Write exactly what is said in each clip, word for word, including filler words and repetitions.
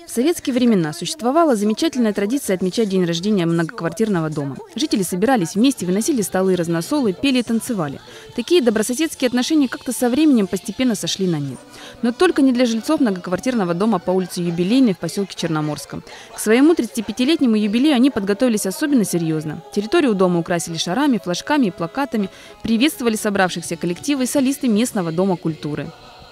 В советские времена существовала замечательная традиция отмечать день рождения многоквартирного дома. Жители собирались вместе, выносили столы, разносолы, пели и танцевали. Такие добрососедские отношения как-то со временем постепенно сошли на нет. Но только не для жильцов многоквартирного дома по улице Юбилейной в поселке Черноморском. К своему тридцатипятилетнему юбилею они подготовились особенно серьезно. Территорию дома украсили шарами, флажками и плакатами, приветствовали собравшихся коллективы и солисты местного дома культуры.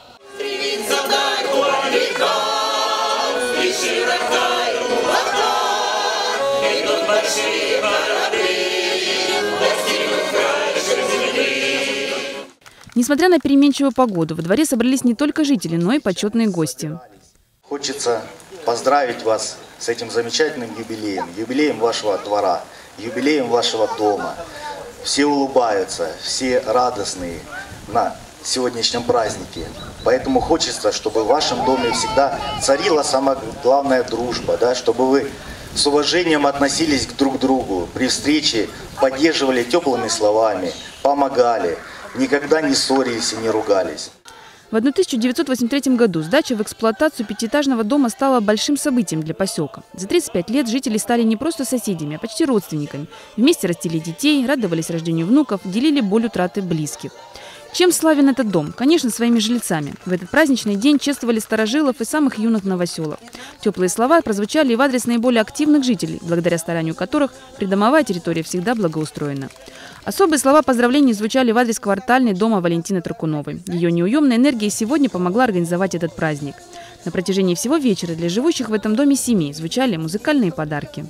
Несмотря на переменчивую погоду, во дворе собрались не только жители, но и почетные гости. Хочется поздравить вас с этим замечательным юбилеем, юбилеем вашего двора, юбилеем вашего дома. Все улыбаются, все радостные на сегодняшнем празднике. Поэтому хочется, чтобы в вашем доме всегда царила самая главная дружба, да, чтобы вы с уважением относились к друг другу, при встрече поддерживали теплыми словами, помогали, никогда не ссорились и не ругались. В тысяча девятьсот восемьдесят третьем году сдача в эксплуатацию пятиэтажного дома стала большим событием для поселка. За тридцать пять лет жители стали не просто соседями, а почти родственниками. Вместе растили детей, радовались рождению внуков, делили боль утраты близких. Чем славен этот дом? Конечно, своими жильцами. В этот праздничный день чествовали старожилов и самых юных новоселов. Теплые слова прозвучали и в адрес наиболее активных жителей, благодаря старанию которых придомовая территория всегда благоустроена. Особые слова поздравлений звучали в адрес квартальной дома Валентины Тракуновой. Ее неуемная энергия сегодня помогла организовать этот праздник. На протяжении всего вечера для живущих в этом доме семей звучали музыкальные подарки.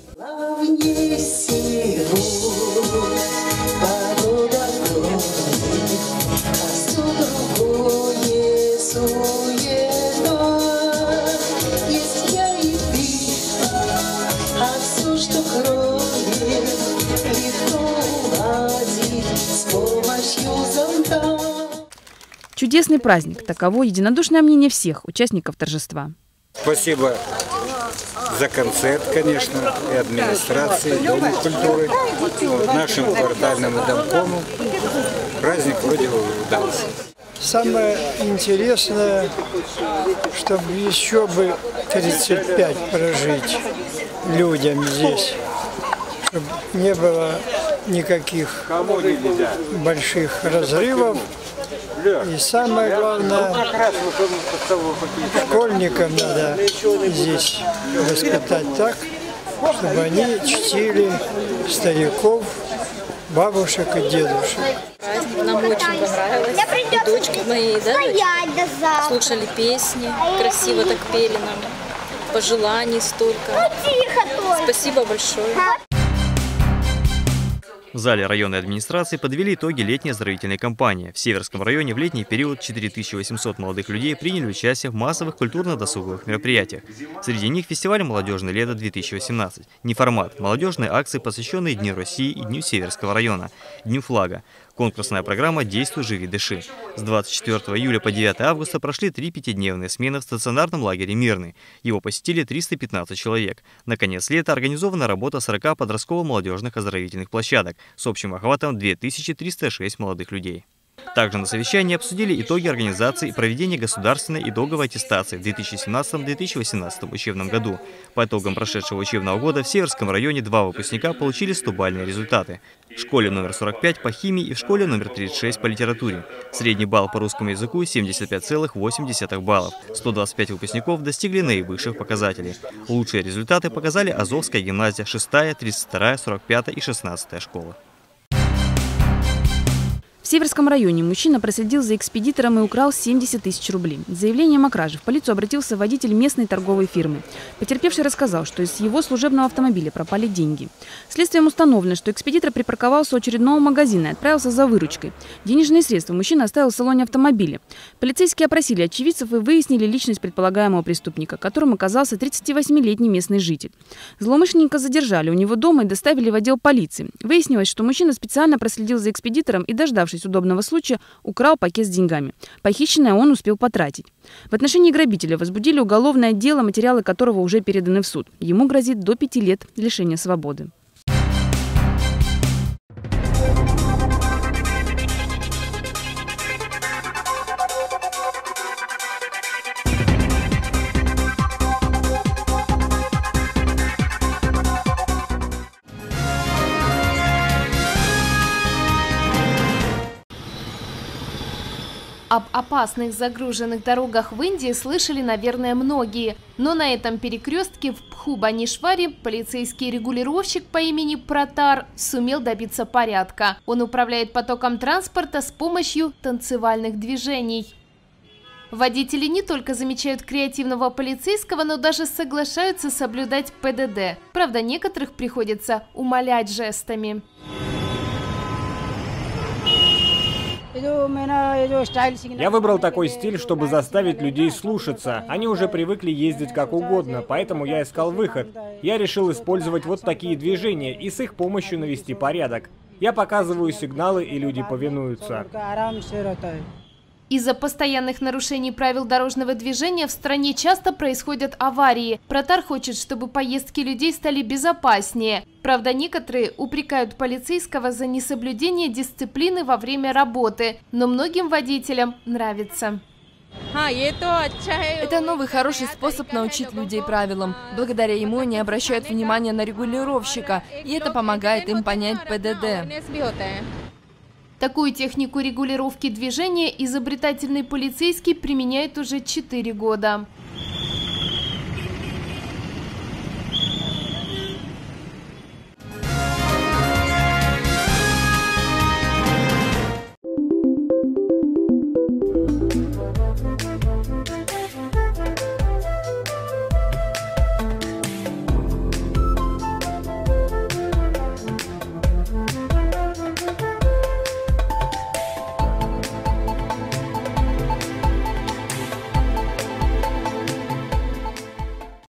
Чудесный праздник – таково единодушное мнение всех участников торжества. Спасибо за концерт, конечно, и администрации, и Дому культуры, нашему квартальному домкому. Праздник вроде бы удался. Самое интересное, чтобы еще бы тридцать пять прожить людям здесь, чтобы не было никаких больших разрывов. И самое главное, школьникам надо здесь воспитать так, чтобы они чтили стариков, бабушек и дедушек. Праздник нам очень понравилось. И дочки мои, да, слушали песни, красиво так пели нам, пожеланий столько. Спасибо большое. В зале районной администрации подвели итоги летней оздоровительной кампании. В Северском районе в летний период четыре тысячи восемьсот молодых людей приняли участие в массовых культурно-досуговых мероприятиях. Среди них фестиваль «Молодежное лето-две тысячи восемнадцать», неформат, молодежные акции, посвященные Дню России и Дню Северского района, Дню флага. Конкурсная программа «Действуй, живи, дыши». С двадцать четвёртого июля по девятое августа прошли три пятидневные смены в стационарном лагере «Мирный». Его посетили триста пятнадцать человек. На конец лета организована работа сорока подростково-молодежных оздоровительных площадок с общим охватом две тысячи триста шесть молодых людей. Также на совещании обсудили итоги организации и проведения государственной итоговой аттестации в две тысячи семнадцатом — две тысячи восемнадцатом учебном году. По итогам прошедшего учебного года в Северском районе два выпускника получили стобальные результаты. В школе номер сорок пять по химии и в школе номер тридцать шесть по литературе. Средний балл по русскому языку – семьдесят пять целых восемь десятых баллов. сто двадцать пять выпускников достигли наивысших показателей. Лучшие результаты показали Азовская гимназия, шестая, тридцать вторая, сорок пятая и шестнадцатая школа. В Северском районе мужчина проследил за экспедитором и украл семьдесят тысяч рублей. С заявлением о краже в полицию обратился водитель местной торговой фирмы. Потерпевший рассказал, что из его служебного автомобиля пропали деньги. Следствием установлено, что экспедитор припарковался у очередного магазина и отправился за выручкой. Денежные средства мужчина оставил в салоне автомобиля. Полицейские опросили очевидцев и выяснили личность предполагаемого преступника, которым оказался тридцативосьмилетний местный житель. Злоумышленника задержали у него дома и доставили в отдел полиции. Выяснилось, что мужчина специально проследил за экспедитором и, дождавшись удобного случая, украл пакет с деньгами. Похищенное он успел потратить. В отношении грабителя возбудили уголовное дело, материалы которого уже переданы в суд. Ему грозит до пяти лет лишения свободы. Об опасных загруженных дорогах в Индии слышали, наверное, многие. Но на этом перекрестке в Бхубанешваре полицейский регулировщик по имени Пратар сумел добиться порядка. Он управляет потоком транспорта с помощью танцевальных движений. Водители не только замечают креативного полицейского, но даже соглашаются соблюдать ПДД. Правда, некоторых приходится умолять жестами. Я выбрал такой стиль, чтобы заставить людей слушаться. Они уже привыкли ездить как угодно, поэтому я искал выход. Я решил использовать вот такие движения и с их помощью навести порядок. Я показываю сигналы, и люди повинуются. Из-за постоянных нарушений правил дорожного движения в стране часто происходят аварии. Пратар хочет, чтобы поездки людей стали безопаснее. Правда, некоторые упрекают полицейского за несоблюдение дисциплины во время работы. Но многим водителям нравится. Это новый хороший способ научить людей правилам. Благодаря ему они обращают внимание на регулировщика, и это помогает им понять ПДД. Такую технику регулировки движения изобретательный полицейский применяет уже четыре года.